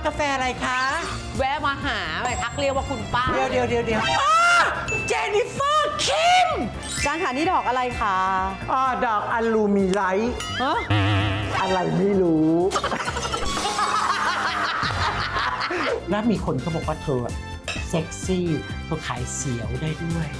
กาแฟอะไรคะแวะมาหาไปทักเรียกว่าคุณป้าเดี๋ยวเจนนิเฟอร์คิมจานค่ะนี่ดอกอะไรคะดอกอะลูมิไลท์อะไรไม่รู้แล้วมีคนเขาบอกว่าเธอเซ็กซี่เธอขายเสียวได้ด้วย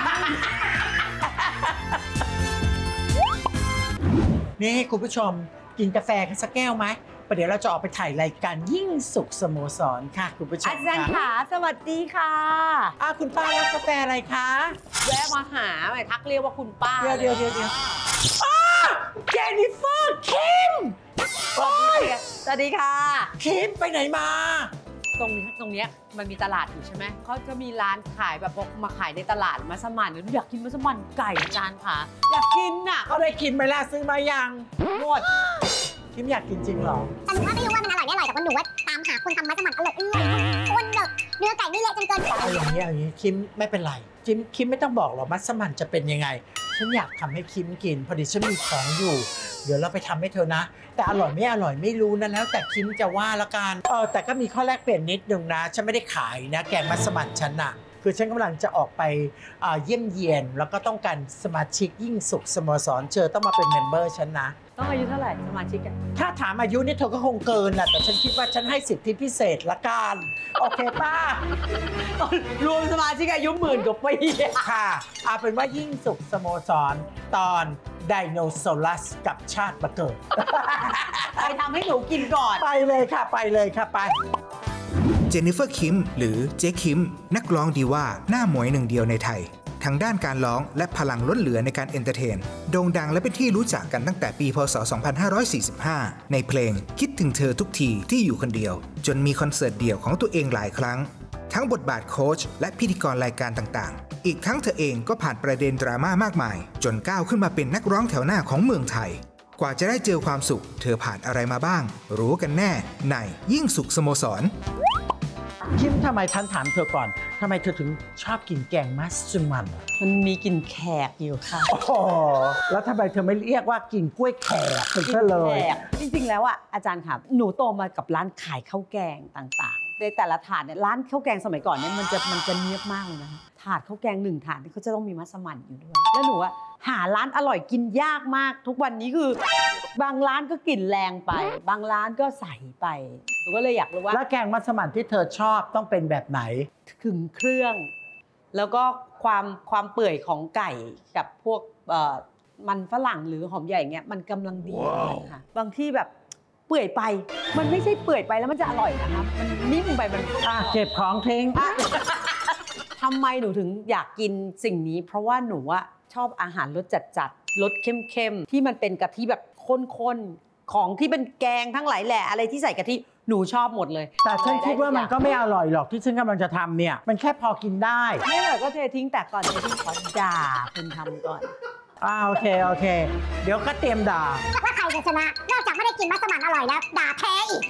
นี่คุณผู้ชมกินกาแฟกันสักแก้วไหมประเดี๋ยวเราจะออกไปถ่ายรายการยิ่งสุขสโมสรค่ะคุณผู้ชมอาจารย์ค่ะสวัสดีค่ะคุณป้ารับกาแฟอะไรคะแวะมาหาไปทักเรียกว่าคุณป้าเดี๋ยวเจนนิเฟอร์คิมสวัสดีค่ะคิมไปไหนมาตรงเนี้ยมันมีตลาดอยู่ใช่ไหมเขาจะมีร้านขายแบบมาขายในตลาดมัสมั่นอยากกินมัสมั่นไก่จานค่ะอยากกินน่ะเขาได้กินไหมล่ะซื้อมายังหมดคิมอยากกินจริงเหรอแต่หนูว่าไม่รู้ว่ามันอร่อยไม่อร่อยแต่ว่าหนูว่าตามหาคนทำมัสมั่นอร่อยคนแบบเนื้อไก่ไม่เละจนเกินไปอย่างนี้คิมไม่เป็นไรคิมไม่ต้องบอกหรอกมัสมั่นจะเป็นยังไงฉันอยากทำให้คิมกินพอดีฉันมีของอยู่เดี๋ยวเราไปทำให้เธอนะแต่อร่อยไม่รู้นะแล้วแต่คิมจะว่าละกันแต่ก็มีข้อแลกเปลี่ยนนิดนึงนะฉันไม่ได้ขายนะแกงมัสมั่นฉันอะคือฉันกำลังจะออกไปเยี่ยมเยียนแล้วก็ต้องการสมาชิกยิ่งสุขสโมสรต้องมาเป็นเมมเบอร์ฉันนะต้องอายุเท่าไหร่สมาชิกกันถ้าถามอายุนี่เธอก็คงเกินแหละแต่ฉันคิดว่าฉันให้สิทธิพิเศษละกันโอเคป้ารวมสมาชิกอายุ10,000 กว่าปีค่ะเอาเป็นว่ายิ่งสุขสโมสรตอนไดโนเสาร์กับชาติมาเกิดไปทำให้หนูกินก่อนไปเลยค่ะไปเจนนิเฟอร์คิมหรือเจ๊คิมนักร้องดีว่าหน้าหมวยหนึ่งเดียวในไทยทั้งด้านการร้องและพลังล้นเหลือในการเอนเตอร์เทนโด่งดังและเป็นที่รู้จักกันตั้งแต่ปีพ.ศ. 2545ในเพลงคิดถึงเธอทุกทีที่อยู่คนเดียวจนมีคอนเสิร์ตเดี่ยวของตัวเองหลายครั้งทั้งบทบาทโค้ชและพิธีกรรายการต่างๆอีกทั้งเธอเองก็ผ่านประเด็นดราม่ามากมายจนก้าวขึ้นมาเป็นนักร้องแถวหน้าของเมืองไทยกว่าจะได้เจอความสุขเธอผ่านอะไรมาบ้างรู้กันแน่ในยิ่งสุขสโมสรคิมทำไมท่านถามเธอก่อนทำไมเธอถึงชอบกินแกงมัสมั่นมันมีกลิ่นแขกอยู่ค่ะแล้วทำไมเธอไม่เรียกว่ากินกล้วยแขกไปซะเลยจริงๆแล้วอ่ะอาจารย์ค่ะหนูโตมากับร้านขายข้าวแกงต่างๆในแต่ละถาดเนี่ยร้านข้าวแกงสมัยก่อนเนี่ยมันจะเนียบมากเลยนะคะถาดข้าวแกง1 ถาดที่เขาจะต้องมีมัสมั่นอยู่ด้วยแล้วหนูอะหาร้านอร่อยกินยากมากทุกวันนี้คือบางร้านก็กลิ่นแรงไปบางร้านก็ใสไปหนูก็เลยอยากรู้ว่าแล้วแกงมัสมั่นที่เธอชอบต้องเป็นแบบไหนถึงเครื่องแล้วก็ความเปื่อยของไก่กับพวกมันฝรั่งหรือหอมใหญ่เงี้ยมันกำลังดีเลยค่ะบางที่แบบเปื่อยไปมันไม่ใช่เปื่อยไปแล้วมันจะอร่อยนะคะมันนิ่มไปมันเก็บของทิ้งทำไมหนูถึงอยากกินสิ่งนี้เพราะว่าหนูอะชอบอาหารรสจัดรสเข้มที่มันเป็นกะทิแบบข้นๆของที่เป็นแกงทั้งหลายแหละอะไรที่ใส่กะทิหนูชอบหมดเลยแต่ฉันคิดว่ามันก็ไม่อร่อยหรอกที่ฉันกำลังจะทำเนี่ยมันแค่พอกินได้ไม่เลยก็เททิ้งแต่ก่อนเททิ้งขอด่าคนทำก่อนโอเคเดี๋ยวก็เตรียมด่าว่าใครจะชนะนอกจากไม่ได้กินมัสมั่นอร่อยแล้วด่าแพ้อีก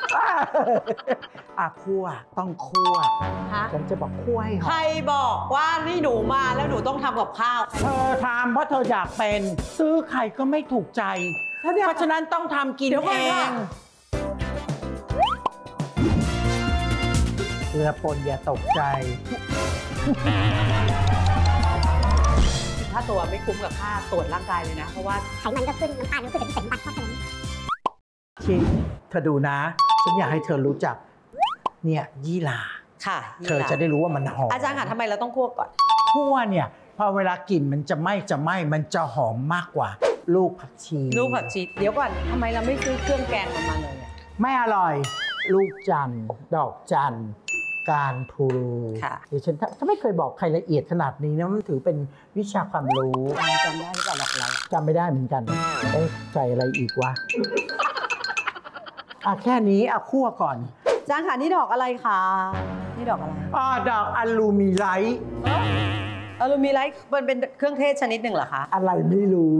คั่วต้องคั่วฉันจะบอกคั่วให้หอมใครบอกว่านี่หนูมาแล้วหนูต้องทำกับข้าวเธอทำเพราะเธออยากเป็นซื้อใครก็ไม่ถูกใจเพราะฉะนั้นต้องทำกินเองเรือปนอย่าตกใจถ้าตัวไม่คุ้มกับค่าตรวจร่างกายเลยนะเพราะว่าไขมันก็ขึ้นน้ำตาลก็ขึ้นแต่ที่เป็นบัตรเพราะฉะนั้นคิมเธอดูนะฉันอยากให้เธอรู้จักเนี่ยยี่หร่าค่ะเธอจะได้รู้ว่ามันหอมอาจารย์ค่ะทำไมเราต้องคั่วก่อนคั่วเนี่ยพอเวลากลิ่นมันจะไหม้มันจะหอมมากกว่าลูกผักชีเดี๋ยวก่อนทำไมเราไม่ซื้อเครื่องแกงมันมาเลยไม่อร่อยลูกจันทร์ดอกจันทร์การพลูเดี๋ยวฉันถ้าไม่เคยบอกใครละเอียดขนาดนี้นะมันถือเป็นวิชาความรู้จำได้หรือเปล่าเราจำไม่ได้เหมือนกันใส่อะไรอีกวะแค่นี้คั่วก่อนจานค่ะนี่ดอกอะไรคะนี่ดอกอะไรดอกอะลูมิไลท์อะลูมิไลท์มันเป็นเครื่องเทศชนิดหนึ่งเหรอคะอะไรไม่รู้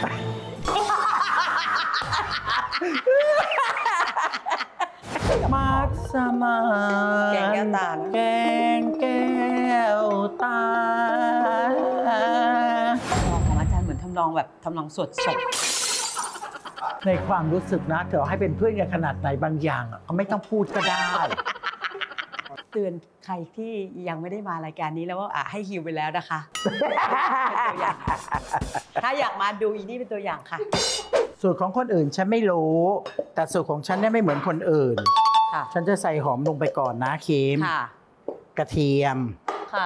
มัสมั่นแกงแก้วตาแกงแก้วตาของอาจารย์เหมือนทำนองแบบทำนองสวดศพในความรู้สึกนะเธอให้เป็นเพื่อนกันขนาดไหนบางอย่างก็ไม่ต้องพูดก็ได้เตือนใครที่ยังไม่ได้มารายการนี้แล้วว่าให้ฮิวไปแล้วนะคะ ถ้าอยากมาดูอีนี่เป็นตัวอย่างค่ะสูตรของคนอื่นฉันไม่รู้ แต่สูตรของฉันเนี่ยไม่เหมือนคนอื่นค่ะฉันจะใส่หอมลงไปก่อนนะเค็มค่ะกระเทียมค่ะ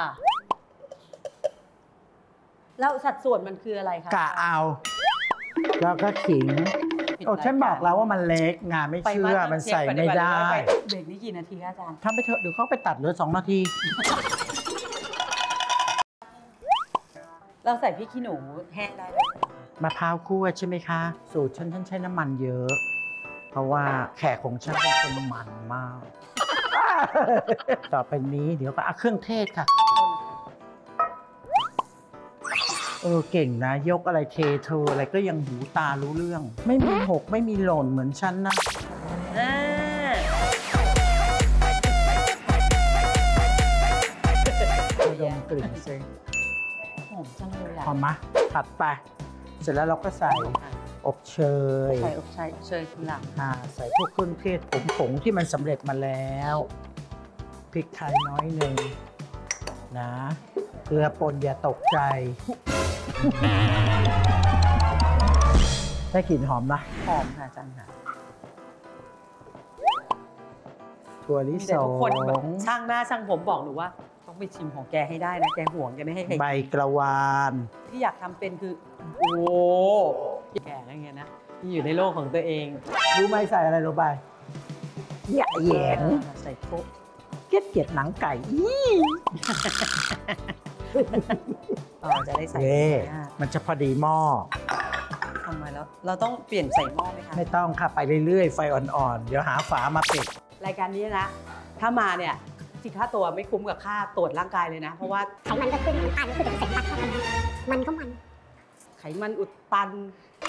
แล้วสัดส่วนมันคืออะไรคะกะเอา แล้วก็ขิงโอ้ฉันบอกแล้วว่ามันเล็กงานไม่เชื่อมันใส่ไม่ได้เบรกนี้กี่นาทีคะอาจารย์ทำไปเถอะเดี๋ยวเขาไปตัดเหลือ2 นาทีเราใส่พริกขี้หนูแห้งได้ไหมมะพร้าวคั่วใช่ไหมคะ สูตรฉันใช้น้ำมันเยอะ เพราะว่าแขกของฉันเป็นคนมันมาก ต่อไปนี้เดี๋ยวก็เอาเครื่องเทศค่ะ เก่งนะ ยกอะไรเทเธออะไรก็ยังหูตารู้เรื่อง ไม่มีหกไม่มีหล่นเหมือนฉันนะดมกลิ่นซิหอมจังเลยหอมมะถัดไป เสร็จแล้วเราก็ใส่อบเชยใส่อบเชยทีหลังใส่พวกเครื่องเทศผงที่มันสำเร็จมาแล้วพริกไทยน้อยหนึ่งนะเกลือป่นอย่าตกใจ ได้กลิ่นหอมนะหอมค่ะอาจารย์ค่ะถั่วลิมีสแต่ทุกคนแบบงช่างหน้าช่างผมบอกหนูว่าต้องไปชิมของแกให้ได้นะแกห่วงแกไม่ให้ใครใบกระวานที่อยากทำเป็นคือโอ้แกอะไรเงี้ยนะที่อยู่ในโลกของตัวเองรู้ไหมใส่อะไรลงไปเนี่ยแหยงใส่โป๊ะเกลียดหนังไก่อีจะได้ใส่เย่มันจะพอดีหม้อทำไมแล้วเราต้องเปลี่ยนใส่หม้อไหมคะไม่ต้องค่ะไปเรื่อยๆ ไฟอ่อนๆ เดี๋ยวหาฝามาปิดรายการนี้นะ ถ้ามาเนี่ยจริงค่าตัวไม่คุ้มกับค่าตรวจร่างกายเลยนะ เพราะว่าไขมันก็ขึ้นน้ำตาลก็ขึ้นแต่เสร็จปัดเท่ากันมันก็มันไขมันอุดตัน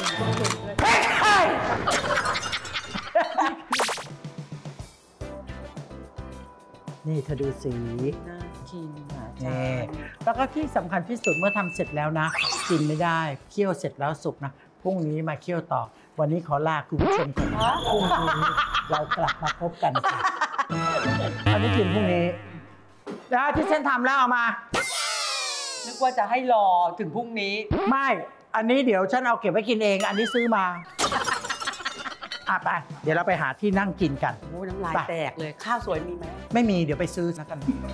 นี่เธอดูสีน่ากินอ่ะอาจานี่รย์แล้วก็ที่สำคัญที่สุดเมื่อทำเสร็จแล้วนะ กินไม่ได้เคี่ยวเสร็จแล้วสุกนะพรุ่งนี้มาเคี่ยวต่อ วันนี้ขอลาคุณผู้ชมก่อนนะพรุ่งนี้เรากลับมาพบกันค่ะอันนี้กินพรุ่งนี้แล้วที่ฉันทำแล้วเอามานึกว่าจะให้รอถึงพรุ่งนี้ไม่ อันนี้เดี๋ยวฉันเอาเก็บไว้กินเอง อันนี้ซื้อมาไปเดี๋ยวเราไปหาที่นั่งกินกันโอ้ยน้ำลายไปแตกเลย ข้าวสวยมีไหมไม่มีเดี๋ยวไปซื้อแล้วกัน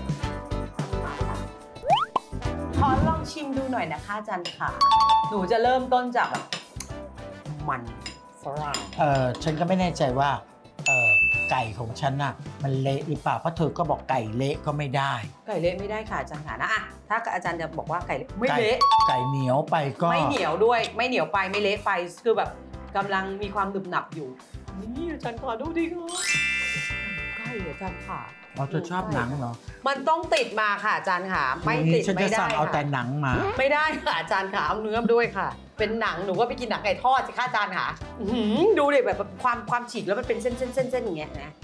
ขอลองชิมดูหน่อยนะคะอาจารย์ค่ะ หนูจะเริ่มต้นจากแบบมันฝรั่งฉันก็ไม่แน่ใจว่าไก่ของฉันน่ะมันเละหรือเปล่าเพราะเธอก็บอกไก่เละก็ไม่ได้ไก่เละไม่ได้ค่ะอาจารย์ค่ะนะอะถ้าอาจารย์จะบอกว่าไก่เละไม่เละไก่เหนียวไปก็ไม่เหนียวด้วย ไม่เหนียวไปไม่เละไปคือแบบกำลังมีความหนึบหนับอยู่นี่อาจารย์ขอดูดิค่ะไก่อาจารย์ค่ะเธอชอบหนังเหรอมันต้องติดมาค่ะอาจารย์ค่ะไม่ติดฉันไม่จะได้สั่งเอาแต่ค่ะหนังมาไม่ได้ค่ะอาจารย์ค่ะเอาเนื้อมาด้วยค่ะ เป็นหนังหนูก็ไปกินหนังไก่ทอดสิค่ะอาจารย์ค่ะอื้อหือดูดิแบบความฉีกแล้วมันเป็นเส้นอย่างเงี้ยนะ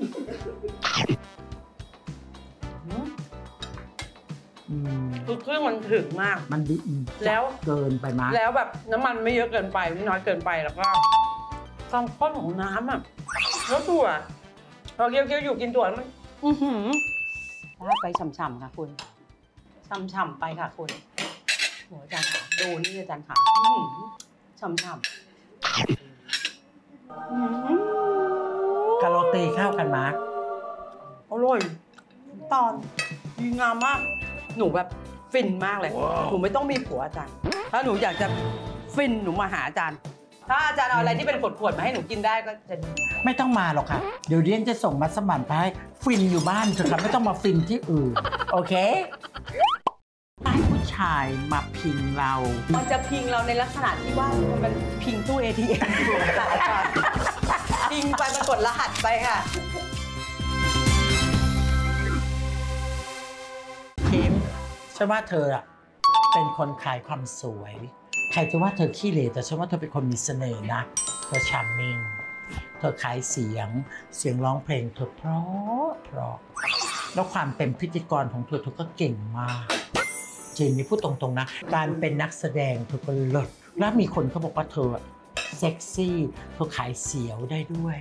คือเครื่องมันถึงมากมันดีแล้วเกินไปมั้ยแล้วแบบน้ำมันไม่เยอะเกินไปไม่น้อยเกินไปแล้วก็ความข้นของน้ำอ่ะแล้วถั่วพอเคี้ยวๆอยู่กินถั่วแล้วมันราดไปฉ่ำๆค่ะคุณฉ่ำๆไปค่ะคุณโหอาจารย์ค่ะดูนี่อาจารย์ค่ะฉ่ำๆกะโรตีเข้ากันมาร์กอร่อยตอนดีงามมาก หนูแบบฟินมากเลย หนูไม่ต้องมีผัวอาจารย์ ถ้าหนูอยากจะฟินหนูมาหาอาจารย์ ถ้าอาจารย์เอาอะไรที่เป็นขวดๆมาให้หนูกินได้ก็จะดีไม่ต้องมาหรอกค่ะ เดี๋ยวเรียนจะส่งมัสมั่นไปให้ฟินอยู่บ้านเถอะค่ะไม่ต้องมาฟินที่อื่น โอเคให้ผู้ชายมาพิงเรามันจะพิงเราในลักษณะที่ว่ามันพิงตู้ ATM อยู่ค่ะอาจารย์พิงไปมันกดรหัสไปค่ะคิมฉันว่าเธออะเป็นคนขายความสวย ใครจะว่าเธอขี้เหร่แต่ฉันว่าเธอเป็นคนมีเสน่ห์นะเธอชาร์มมิ่งเธอขายเสียงร้องเพลงเธอเพราะแล้วความเป็นพิธีกรของเธอก็เก่งมากจริงนี่พูดตรงๆนะการเป็นนักแสดงเธอก็เลิศแล้วมีคนเขาบอกว่าเธอเซ็กซี่เธอขายเสียวได้ด้วย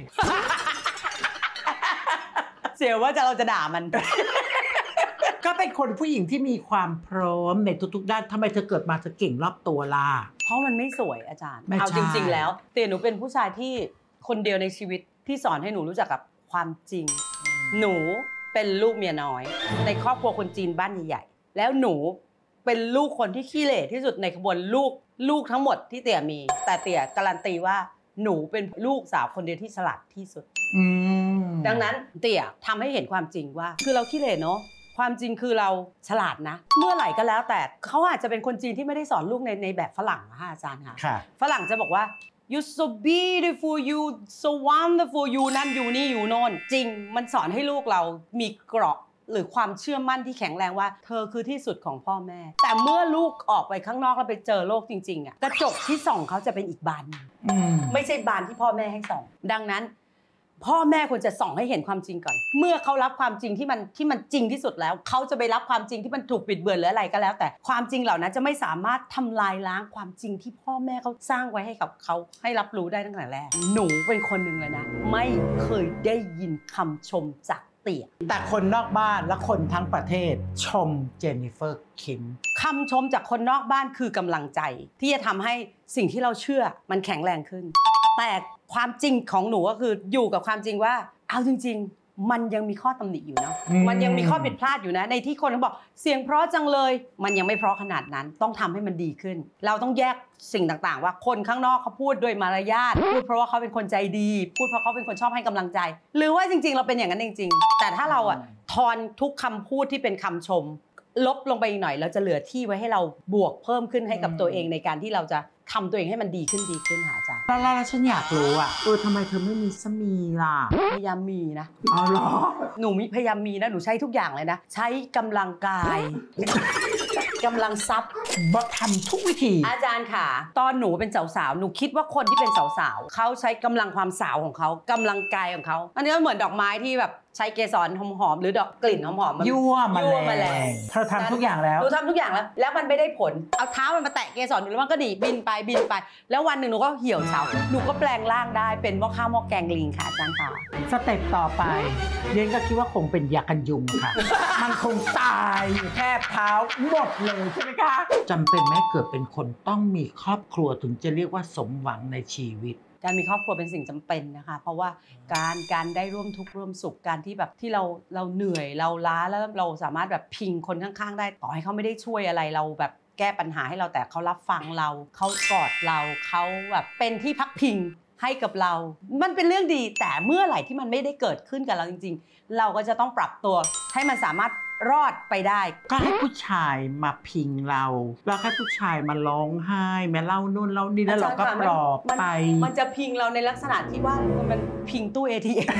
เสียว่าเราจะด่ามันก็เป็นคนผู้หญิงที่มีความพร้อมในทุกๆด้านทำไมเธอเกิดมาเธอเก่งรอบตัวล่ะเพราะมันไม่สวยอาจารย์ไม่ใช่เอาจริงๆแล้วเตี๋ยหนูเป็นผู้ชายที่คนเดียวในชีวิตที่สอนให้หนูรู้จักกับความจริง หนูเป็นลูกเมียน้อยในครอบครัวคนจีนบ้านใหญ่ๆแล้วหนูเป็นลูกคนที่ขี้เหร่ที่สุดในขบวนลูกทั้งหมดที่เตี๋ยมี แต่เตี๋ยการันตีว่าหนูเป็นลูกสาวคนเดียวที่ฉลาดที่สุดดังนั้นเตี๋ยทำให้เห็นความจริงว่าคือเราขี้เหร่เนาะความจริงคือเราฉลาดนะเมื่อไหร่ก็แล้วแต่เขาอาจจะเป็นคนจีนที่ไม่ได้สอนลูกในแบบฝรั่งนะคะอาจารย์ค่ะฝรั่งจะบอกว่า you so beautiful you so wonderful you นั่น you นี่ you โน่นจริงมันสอนให้ลูกเรามีเกราะหรือความเชื่อมั่นที่แข็งแรงว่าเธอคือที่สุดของพ่อแม่แต่เมื่อลูกออกไปข้างนอกแล้วไปเจอโลกจริงๆอ่ะกระจกที่ส่องเขาจะเป็นอีกบานนึงไม่ใช่บานที่พ่อแม่ให้ส่องดังนั้นพ่อแม่ควรจะส่องให้เห็นความจริงก่อนเมื่อเขารับความจริงที่มันจริงที่สุดแล้วเขาจะไปรับความจริงที่มันถูกบิดเบือนหรืออะไรก็แล้วแต่ความจริงเหล่านั้นจะไม่สามารถทำลายล้างความจริงที่พ่อแม่เขาสร้างไว้ให้กับเขาให้รับรู้ได้ตั้งแต่แรกหนูเป็นคนหนึ่งเลยนะไม่เคยได้ยินคำชมจากเตี๋ยแต่คนนอกบ้านและคนทั้งประเทศชมเจนนิเฟอร์คิมคำชมจากคนนอกบ้านคือกำลังใจที่จะทำให้สิ่งที่เราเชื่อมันแข็งแรงขึ้นแต่ความจริงของหนูก็คืออยู่กับความจริงว่าเอาจริงๆมันยังมีข้อตำหนิอยู่เนาะมันยังมีข้อผิดพลาดอยู่นะในที่คนเขาบอกเสียงเพราะจังเลยมันยังไม่เพราะขนาดนั้นต้องทำให้มันดีขึ้นเราต้องแยกสิ่งต่างๆว่าคนข้างนอกเขาพูดด้วยมารยาทพูดเพราะว่าเขาเป็นคนใจดีพูดเพราะเขาเป็นคนชอบให้กำลังใจหรือว่าจริงๆเราเป็นอย่างนั้นจริงๆแต่ถ้าเราอะทอนทุกคำพูดที่เป็นคำชมลบลงไปอีกหน่อยเราจะเหลือที่ไว้ให้เราบวกเพิ่มขึ้นให้กับตัวเองในการที่เราจะทำตัวเองให้มันดีขึ้นค่ะอาจารย์แล้วฉันอยากรู้อ่ะทำไมเธอไม่มีสามีล่ะพยายามมีนะอ๋อเหรอหนูพยายามมีนะหนูใช้ทุกอย่างเลยนะใช้กำลังกายกำลังทรัพย์ทำทุกวิธีอาจารย์ค่ะตอนหนูเป็นสาวๆหนูคิดว่าคนที่เป็นสาวๆเขาใช้กำลังความสาวของเขากำลังกายของเขาอันนี้ก็เหมือนดอกไม้ที่แบบใช้เกสรหอมๆหรือดอกกลิ่นหอมๆยั่วแมลงเธอทำทุกอย่างแล้วหนูทำทุกอย่างแล้วมันไม่ได้ผลเอาเท้ามันมาแตะเกสรหนูแล้วมันก็หนีบินไปแล้ววันหนึ่งหนูก็เหี่ยวเฉาหนูก็แปลงร่างได้เป็นหม้อข้าวหม้อแกงลิงค่ะอาจารย์ค่ะสเต็ปต่อไปเรียนก็คิดว่าคงเป็นยากันยุงค่ะ มันคงตายอยู่แทบเท้าหมดเลยใช่ไหมคะจำเป็นไหมเกิดเป็นคนต้องมีครอบครัวถึงจะเรียกว่าสมหวังในชีวิตการมีครอบครัวเป็นสิ่งจำเป็นนะคะเพราะว่าการได้ร่วมทุกข์ร่วมสุขการที่แบบที่เราเหนื่อยเราล้าแล้วเราสามารถแบบพิงคนข้างๆได้ต่อให้เขาไม่ได้ช่วยอะไรเราแบบแก้ปัญหาให้เราแต่เขารับฟังเราเขากอดเราเขาแบบเป็นที่พักพิงให้กับเรามันเป็นเรื่องดีแต่เมื่อไหร่ที่มันไม่ได้เกิดขึ้นกับเราจริงๆเราก็จะต้องปรับตัวให้มันสามารถรอดไปได้ก็ให้ผู้ชายมาพิงเราแล้วให้ผู้ชายมาร้องไห้มาเล่านู่นเล่านี่แล้วเราก็ปลอบไปมันจะพิงเราในลักษณะที่ว่ามันพิงตู้ ATM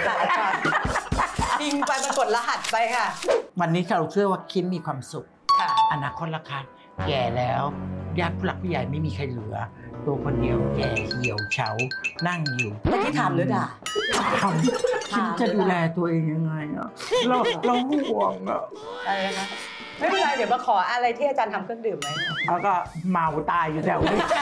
พิงไปมันกดรหัสไปค่ะวันนี้เราเชื่อว่าคิมมีความสุขอนาคตละค่ะแก่แล้วญาติผู้หลักผู้ใหญ่ไม่มีใครเหลือตัวคนเดียวแก่เหี่ยวเฉานั่งอยู่ไม่ที่ถามหรือด่าทำคิมจะดูแลตัวเองยังไงอ่ะเราห่วงอ่ะอะไรนะไม่เป็นไรเดี๋ยวมาขออะไรที่อาจารย์ทำเครื่องดื่มไหมแล้วก็เมาตายอยู่แถวนี้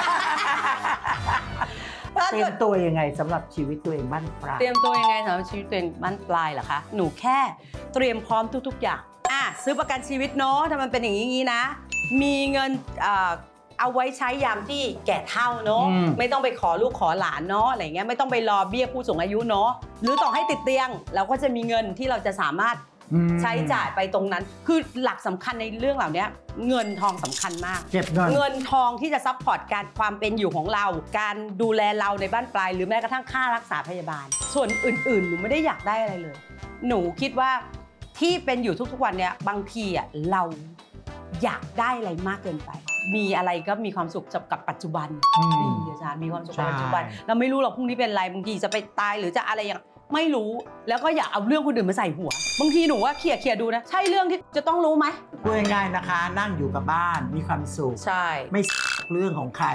เตรียมตัวยังไงสำหรับชีวิตตัวเองบ้านปลายเตรียมตัวยังไงสำหรับชีวิตตัวเองบ้านปลายเหรอคะหนูแค่เตรียมพร้อมทุกๆอย่างซื้อประกันชีวิตเนาะถ้ามันเป็นอย่างนี้นะมีเงินเอาไว้ใช้ยามที่แก่เฒ่าเนาะไม่ต้องไปขอลูกขอหลานเนาะอะไรเงี้ยไม่ต้องไปรอเบี้ยผู้สูงอายุเนาะหรือต่อให้ติดเตียงเราก็จะมีเงินที่เราจะสามารถใช้จ่ายไปตรงนั้นคือหลักสำคัญในเรื่องเหล่านี้เงินทองสำคัญมากเก็บเงินทองที่จะซัพพอร์ตการความเป็นอยู่ของเราการดูแลเราในบ้านปลายหรือแม้กระทั่งค่ารักษาพยาบาลส่วนอื่นๆหนูไม่ได้อยากได้อะไรเลยหนูคิดว่าที่เป็นอยู่ทุกๆวันเนี่ยบางทีเราอยากได้อะไรมากเกินไปมีอะไรก็มีความสุขกับปัจจุบันอาจารย์มีความสุขกับปัจจุบันเราไม่รู้เราพรุ่งนี้เป็นอะไรบางทีจะไปตายหรือจะอะไรอย่างไม่รู้แล้วก็อย่าเอาเรื่องคนอื่นมาใส่หัวบางทีหนูว่าเคลียร์ดูนะใช่เรื่องที่จะต้องรู้ไหมพูดง่ายๆนะคะนั่งอยู่กับบ้านมีความสุขใช่ไม่เรื่องของใคร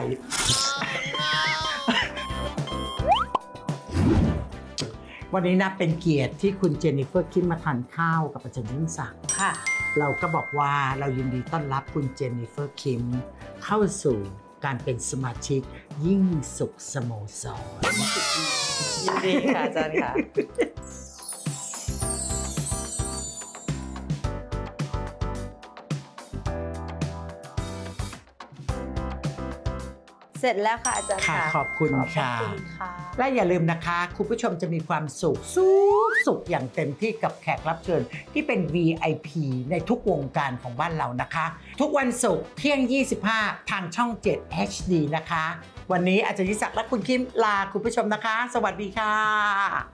วันนี้นะเป็นเกียรติที่คุณเจนนิเฟอร์คิมมาทานข้าวกับอาจารย์ยิ่งศักดิ์เราก็บอกว่าเรายินดีต้อนรับคุณเจนนิเฟอร์คิมเข้าสู่การเป็นสมาชิกยิ่งสุขสโมสรยินดีค่ะอาจารย์ค่ะ เสร็จแล้วค่ะอาจารย์ค่ะค่ะขอบคุณขอบค่ะคุณค่ะและอย่าลืมนะคะ คุณผู้ชมจะมีความสุขอย่างเต็มที่กับแขกรับเชิญที่เป็น VIP ในทุกวงการของบ้านเรานะคะ ทุกวันศุกร์เที่ยง 25 ทางช่อง 7 HD นะคะ วันนี้อาจารย์ยิศักดิ์และคุณคิมลาคุณผู้ชมนะคะ สวัสดีค่ะ